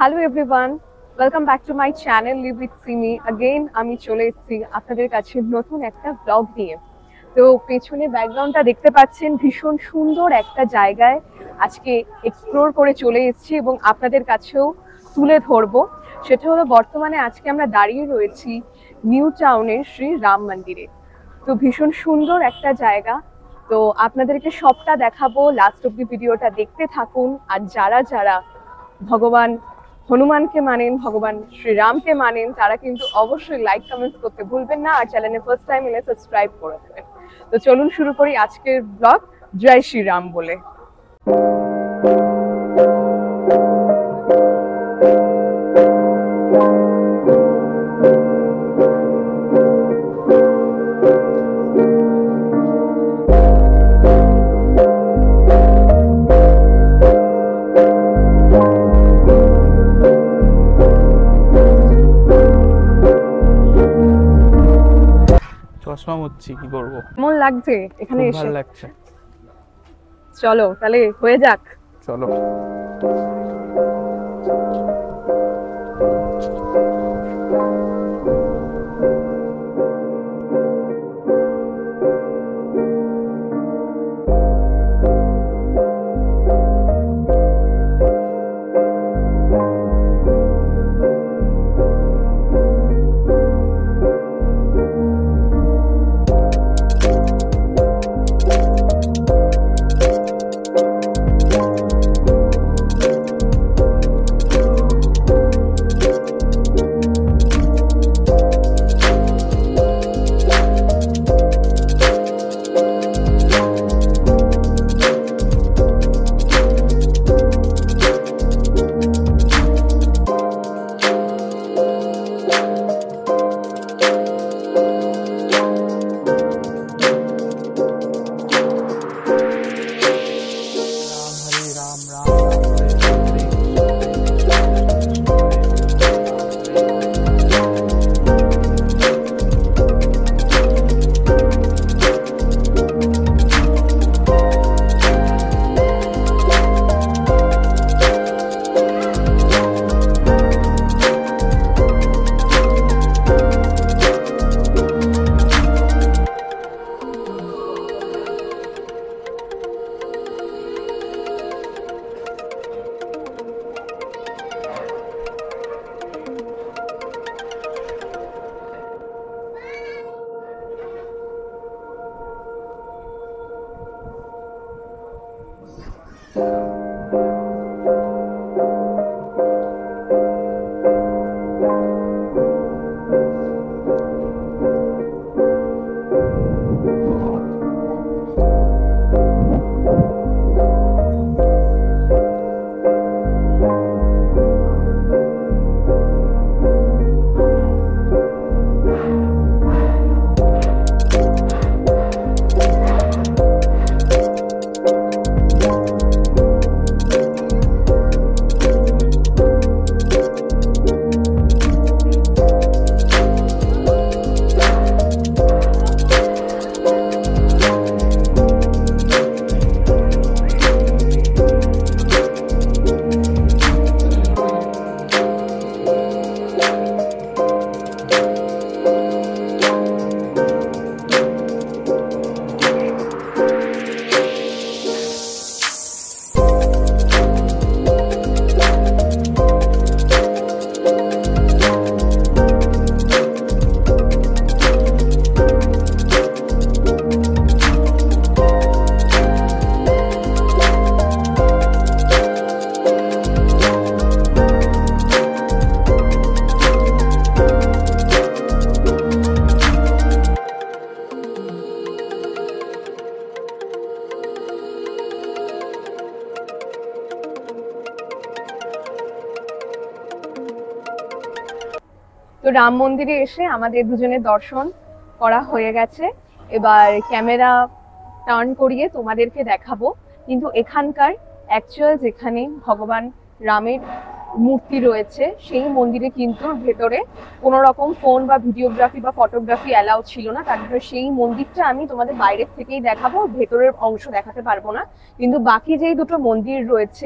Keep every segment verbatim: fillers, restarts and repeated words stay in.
Hello everyone, welcome back to my channel Live with Simi. Again আমি চলে এসেছি আপনাদের কাছে নতুন একটা ব্লগ নিয়ে। তো পেছনে ব্যাকগ্রাউন্ডটা দেখতে পাচ্ছেন, ভীষণ সুন্দর একটা জায়গায় আজকে এক্সপ্লোর করে চলে এসেছি এবং আপনাদের কাছেও তুলে ধরবো। সেটা হলো বর্তমানে আজকে আমরা দাঁড়িয়ে রয়েছি নিউ টাউনের শ্রী রাম মন্দিরে। তো ভীষণ সুন্দর একটা জায়গা, তো আপনাদেরকে সবটা দেখাবো, লাস্ট অব্দি ভিডিওটা দেখতে থাকুন। আর যারা যারা ভগবান হনুমানকে মানেন, ভগবান শ্রীরামকে মানেন, তারা কিন্তু অবশ্যই লাইক কমেন্টস করতে ভুলবেন না, আর চ্যানেলে ফার্স্ট টাইম এলে সাবস্ক্রাইব করে দেবেন। তো চলুন শুরু করি আজকের ব্লগ জয় শ্রীরাম বলে। চশমা মুচ্ছি, কি করবো? কেমন লাগছে এখানে এসে? ভালো লাগছে। চলো তাহলে হয়ে যাক। চলো। তো রাম মন্দিরে এসে আমাদের দুজনের দর্শন করা হয়ে গেছে। এবার ক্যামেরা টার্ন করিয়ে তোমাদেরকে দেখাবো, কিন্তু এখানকার অ্যাকচুয়াল যেখানে ভগবান রামের মূর্তি রয়েছে সেই মন্দিরে কিন্তু ভেতরে কোনো রকম ফোন বা ভিডিওগ্রাফি বা ফটোগ্রাফি অ্যালাউ ছিল না। তার জন্য সেই মন্দিরটা আমি তোমাদের বাইরের থেকেই দেখাবো, ভেতরের অংশ দেখাতে পারবো না। কিন্তু বাকি যেই দুটো মন্দির রয়েছে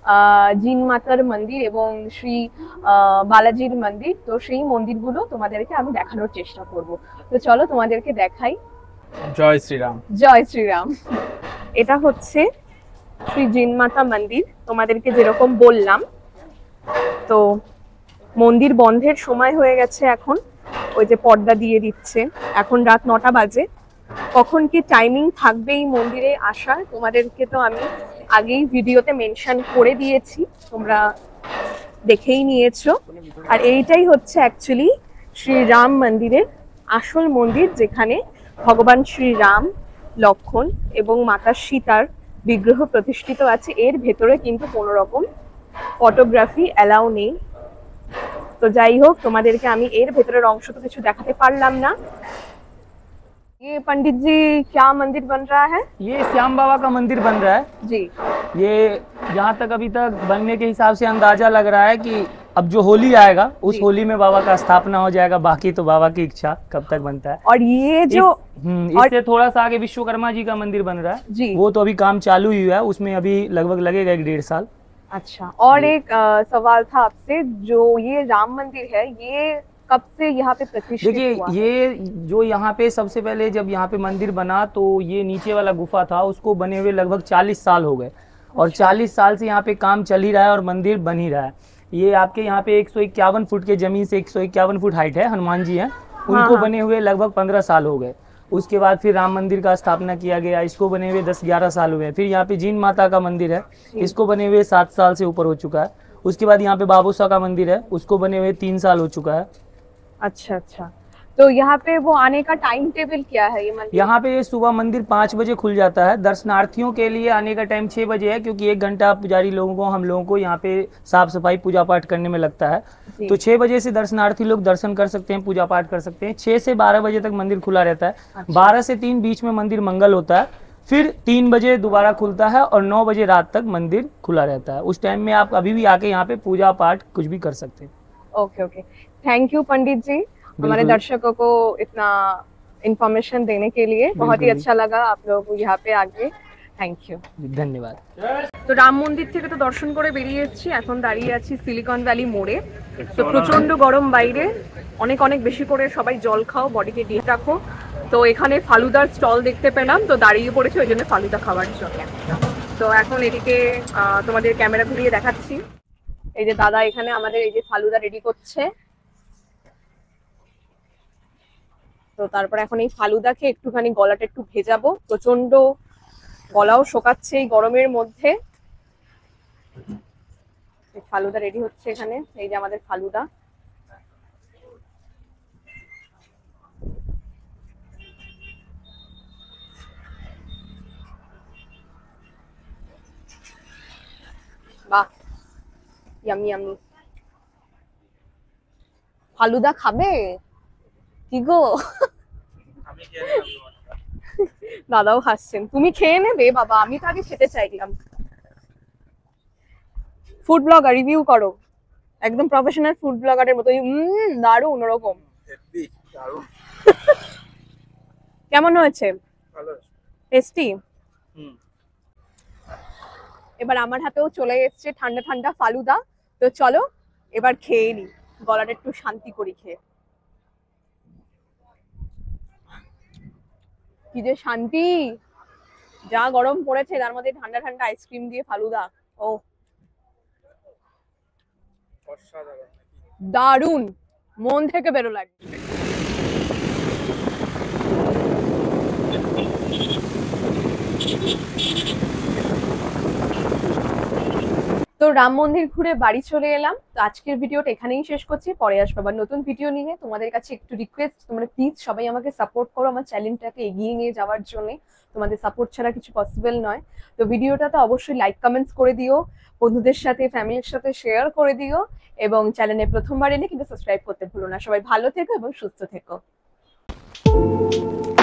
জিন মাতার মন্দির এবং শ্রী আহ, বালাজির মন্দির। তো সেই মন্দিরগুলো তোমাদেরকে আমি দেখানোর চেষ্টা করব। তো চলো তোমাদেরকে দেখাই। জয় শ্রীরাম। জয় শ্রীরাম। এটা হচ্ছে শ্রী জিন মাতা মন্দির, তোমাদেরকে যেরকম বললাম। তো মন্দির বন্ধের সময় হয়ে গেছে এখন, ওই যে পর্দা দিয়ে দিচ্ছে। এখন রাত নটা বাজে। কখন কি টাইমিং থাকবে এই মন্দিরে আসার তোমাদেরকে তো আমি আগেই ভিডিওতে মেনশন করে দিয়েছি, তোমরা দেখেই নিয়েছো। আর এইটাই হচ্ছে অ্যাকচুয়ালি শ্রী রাম মন্দিরের আসল মন্দির, যেখানে ভগবান শ্রী রাম, লক্ষণ এবং মাতা সীতার বিগ্রহ প্রতিষ্ঠিত আছে। এর ভেতরে কিন্তু কোনো রকম ফটোগ্রাফি অ্যালাউ নেই। তো যাই হোক, তোমাদেরকে আমি এর ভেতরের অংশ তো কিছু দেখাতে পারলাম না। ये पंडित जी क्या मंदिर बन रहा है? ये श्याम बाबा का मंदिर बन रहा है जी। ये जहाँ तक अभी तक बनने के हिसाब से अंदाजा लग रहा है कि अब जो होली आएगा उस जी। होली में बाबा का स्थापना हो जाएगा। बाकी तो बाबा की इच्छा कब तक बनता है। और ये जो इस, हम्म, इससे थोड़ा सा आगे विश्वकर्मा जी का मंदिर बन रहा है जी। वो तो अभी काम चालू ही हुआ है, उसमें अभी लगभग लगेगा एक डेढ़ साल। अच्छा, और एक आ, सवाल था आपसे, जो ये राम मंदिर है ये कब से यहाँ पे प्रतिष्ठित देखिए हुआ है? ये जो यहाँ पे सबसे पहले जब यहाँ पे मंदिर बना तो ये नीचे वाला गुफा था, उसको बने हुए लगभग चालीस साल हो गए और चालीस साल से यहाँ पे काम चल ही रहा है और मंदिर बन ही रहा है। ये आपके यहाँ पे एक सौ इक्यावन फुट के जमीन से एक सौ इक्यावन फुट हाइट है, हनुमान जी हैं उनको हाँ। बने हुए लगभग पंद्रह साल हो गए। उसके बाद फिर राम मंदिर का स्थापना किया गया, इसको बने हुए दस ग्यारह साल हुए। फिर यहाँ पे जीन माता का मंदिर है, इसको बने हुए सात साल से ऊपर हो चुका है। उसके बाद यहाँ पे बाबूसा का मंदिर है, उसको बने हुए तीन साल हो चुका है। अच्छा अच्छा, तो यहाँ पे वो आने का टाइम टेबल क्या है? ये मंदिर यहाँ पे सुबह मंदिर पाँच बजे खुल जाता है। दर्शनार्थियों के लिए आने का टाइम छः बजे है, क्योंकि एक घंटा पुजारी लोगों को हम लोगों को यहाँ पे साफ सफाई पूजा पाठ करने में लगता है। जी। तो छः बजे से दर्शनार्थी लोग दर्शन कर सकते हैं, पूजा पाठ कर सकते हैं। छः से बारह बजे तक मंदिर खुला रहता है। अच्छा। बारह से तीन बीच में मंदिर मंगल होता है, फिर तीन बजे दोबारा खुलता है और नौ बजे रात तक मंदिर खुला रहता है। उस टाइम में आप अभी भी आके यहाँ पे पूजा पाठ कुछ भी कर सकते हैं। Okay okay, thank you Pandit ji हमारे दर्शकों को इतना इंफॉर्मेशन देने के लिए। बहुत ही अच्छा लगा आप लोगों को यहाँ पे आके, थैंक यू, धन्यवाद। তো রাম মন্দির থেকে তো দর্শন করে বেরিয়ে এসেছি, এখন দাঁড়িয়ে আছি সিলিকন ভ্যালি মোড়ে। তো প্রচন্ড গরম বাইরে, অনেক অনেক বেশি করে সবাই জল খাও, বডিকে ডিপ রাখো। তো এখানে ফালুদার স্টল দেখতে পেলাম, তো দাঁড়িয়ে পড়েছি ওই জন্য ফালুদা খাওয়ার জন্য। তো এখন এদিকে আহ, তোমাদের ক্যামেরা ঘুরিয়ে দেখাচ্ছি। এই যে দাদা এখানে আমাদের এই যে ফালুদা রেডি করছে। তো তারপর এখন এই ফালুদাকে একটুখানি গলাটা একটু ভেজাবো, প্রচন্ড গলাও শোকাচ্ছে এই গরমের মধ্যে। ফালুদা রেডি হচ্ছে এখানে, এই যে আমাদের ফালুদা। বাহ, ইয়ামি ইয়ামি। ফালুদা খাবে কি গো? দাদাও হাসছেন। তুমি খেয়ে নেবে বাবা, আমি তো আগে খেতে চাইলাম। ফুড ব্লগার, রিভিউ করো একদম প্রফেশনাল ফুড ব্লগারের মতো। হুম, দারুণ, ওরকম। কেমন হয়েছে? টেস্টি। এবার আমার হাতেও চলে এসছে ঠান্ডা ঠান্ডা ফালুদা। তো চলো এবার খেয়ে নি, গলাটা একটু শান্তি করি খেয়ে। কি যে শান্তি, যা গরম পড়েছে তার মধ্যে ঠান্ডা ঠান্ডা আইসক্রিম দিয়ে ফালুদা, ও দারুণ, মন থেকে বেরো লাগবে। তো রাম মন্দির ঘুরে বাড়ি চলে এলাম। তো আজকের ভিডিওটা এখানেই শেষ করছি, পরে আসবো আবার নতুন ভিডিও নিয়ে। তোমাদের কাছে একটু রিকোয়েস্ট, তোমরা প্লিজ সবাই আমাকে সাপোর্ট করো আমার চ্যানেলটাকে এগিয়ে নিয়ে যাওয়ার জন্য। তোমাদের সাপোর্ট ছাড়া কিছু পসিবল নয়। তো ভিডিওটাতে অবশ্যই লাইক কমেন্টস করে দিও, বন্ধুদের সাথে ফ্যামিলির সাথে শেয়ার করে দিও, এবং চ্যানেলে প্রথমবার এলে কিন্তু সাবস্ক্রাইব করতে ভুলো না। সবাই ভালো থেকো এবং সুস্থ থেকো।